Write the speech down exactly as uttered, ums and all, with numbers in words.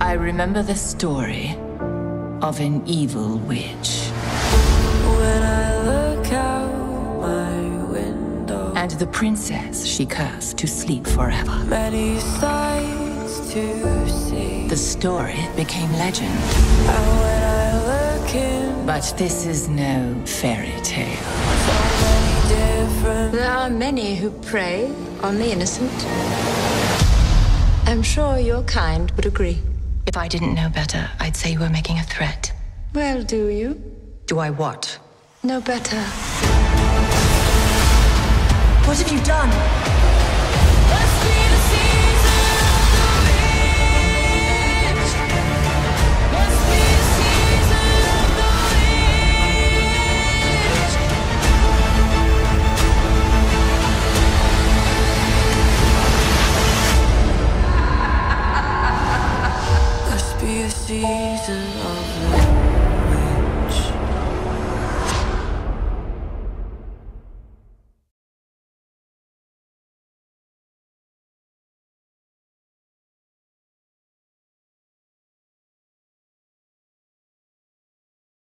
I remember the story of an evil witch. When I look out my window, And the princess she cursed to sleep forever. many sights to see. The story became legend. And when I look in, But this is no fairy tale. so many different. There are many who prey on the innocent. I'm sure your kind would agree. If I didn't know better, I'd say you were making a threat. Well, do you? Do I what? No better. What have you done? Must be the season of the witch. Must be the season of the witch. Must be the season of the